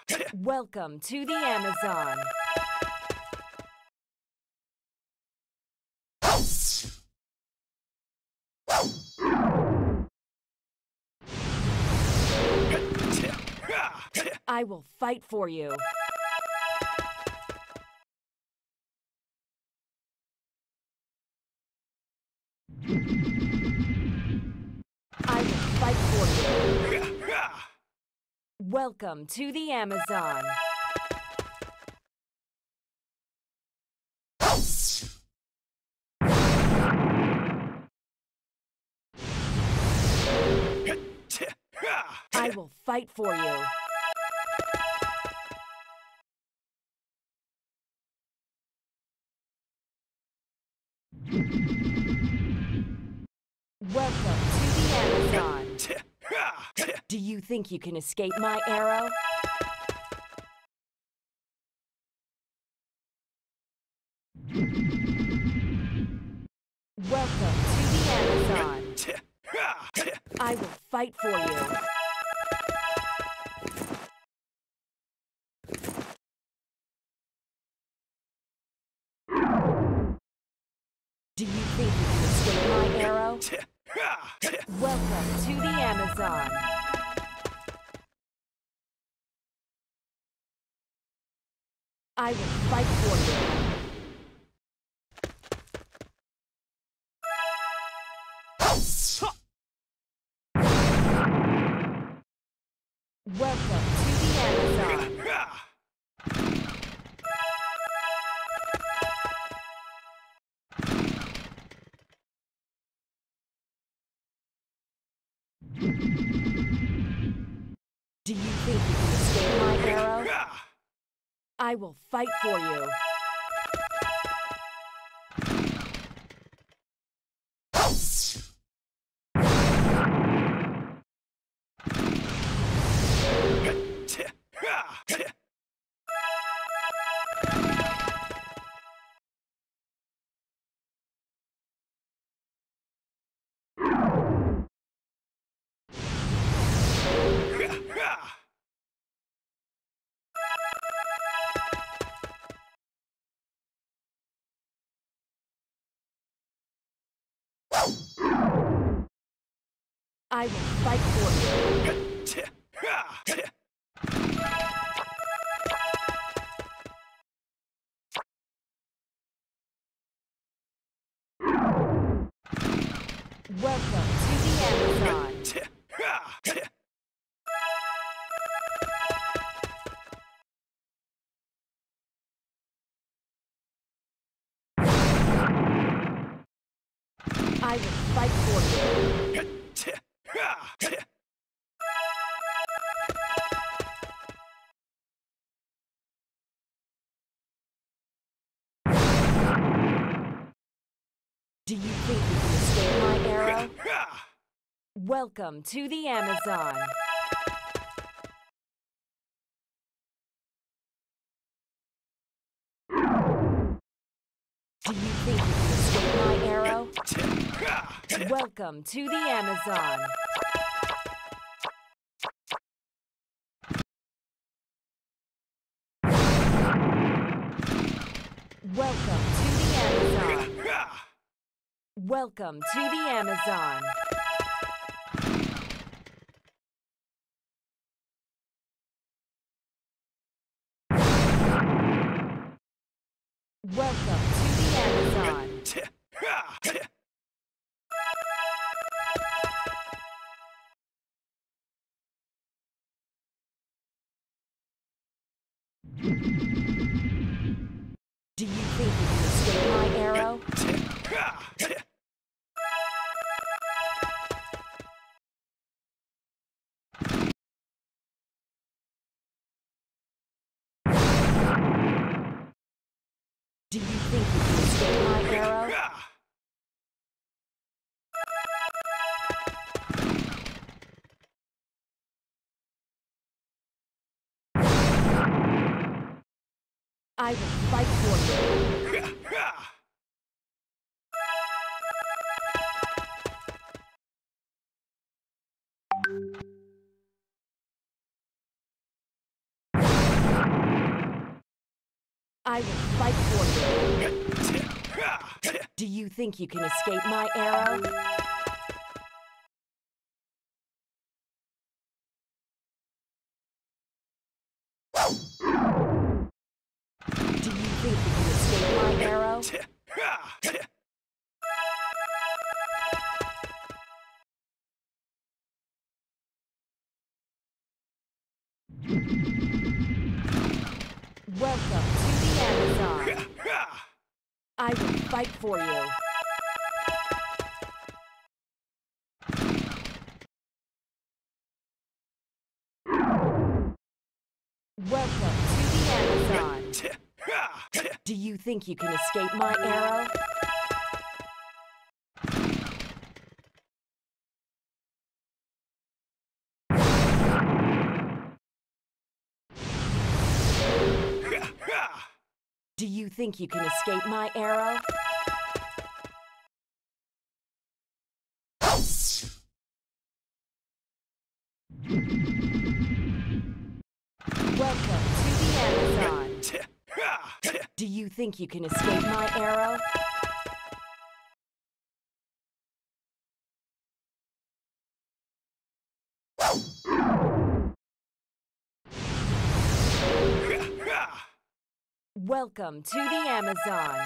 Welcome to the Amazon. I will fight for you. I will fight for you. Welcome to the Amazon. I will fight for you. Welcome to the Amazon. Do you think you can escape my arrow? Welcome to the Amazon. I will fight for you. Do you think you can escape my arrow? Welcome to the Amazon. I will fight for you. Welcome to the Amazon. Do you think you can escape my arrow? I will fight for you. I will fight for you. Welcome to the Amazon. I will fight for you. Do you think you can escape my arrow? Welcome to the Amazon. Do you think you can escape my arrow? Welcome to the Amazon. Welcome to the Amazon. Welcome to the Amazon. Welcome to the Amazon. Do you think you can escape my arrow? Do you think you can escape my arrow? I will fight for you. I will fight for you. Do you think you can escape my arrow? Do you think you can escape my arrow? Welcome to the Amazon. I will fight for you. Welcome to the Amazon. Do you think you can escape my arrow? Do you think you can escape my arrow? Welcome to the Amazon. Do you think you can escape my arrow? Welcome to the Amazon.